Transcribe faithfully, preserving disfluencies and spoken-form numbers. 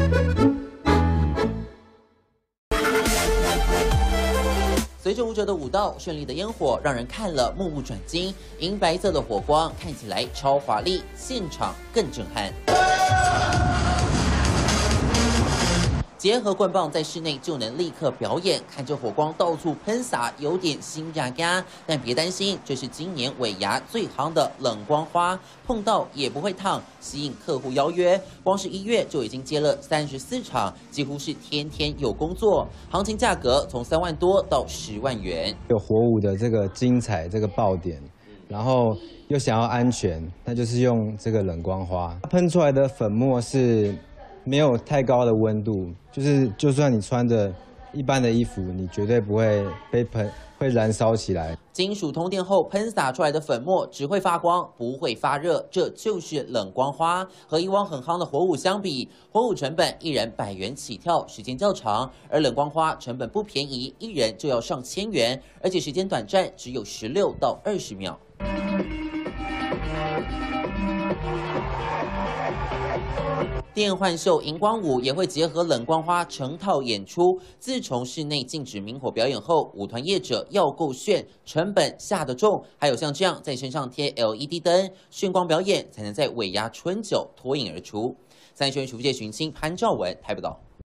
随着舞者的舞蹈，绚丽的烟火让人看了目不转睛，银白色的火光看起来超华丽，现场更震撼。结合棍棒在室内就能立刻表演，看着火光到处喷洒，有点心嘎嘎。但别担心，这是今年尾牙最夯的冷光花，碰到也不会烫，吸引客户邀约。光是一月就已经接了三十四场，几乎是天天有工作。行情价格从三万多到十万元。 有火舞的这个精彩，这个爆点，然后又想要安全，那就是用这个冷光花，喷出来的粉末是没有太高的温度，就是就算你穿着一般的衣服，你绝对不会被喷，会燃烧起来。 金属通电后喷洒出来的粉末只会发光，不会发热，这就是冷光花。和以往很夯的火舞相比，火舞成本一人百元起跳，时间较长；而冷光花成本不便宜，一人就要上千元，而且时间短暂，只有十六到二十秒。电幻秀荧光舞也会结合冷光花成套演出。自从室内禁止明火表演后，舞团业者要够炫，成本下得重，还有像这样在身上贴 L E D 灯，炫光表演才能在尾牙春酒脱颖而出。三立新闻主播谢寻清、潘兆文台报道。